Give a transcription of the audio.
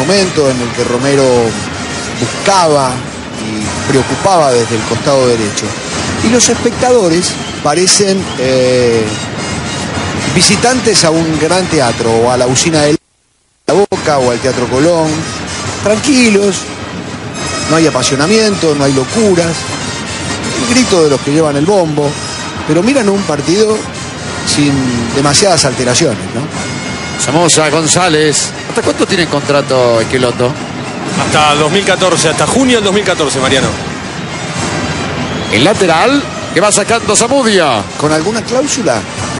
momento en el que Romero buscaba y preocupaba desde el costado derecho. Y los espectadores parecen visitantes a un gran teatro, o a la Usina de la Boca, o al Teatro Colón, tranquilos, no hay apasionamiento, no hay locuras, el grito de los que llevan el bombo, pero miran un partido sin demasiadas alteraciones, ¿no? Somoza, González. ¿Hasta cuánto tiene contrato Esqueloto? Hasta 2014, hasta junio del 2014, Mariano. El lateral que va sacando Zamudio. ¿Con alguna cláusula?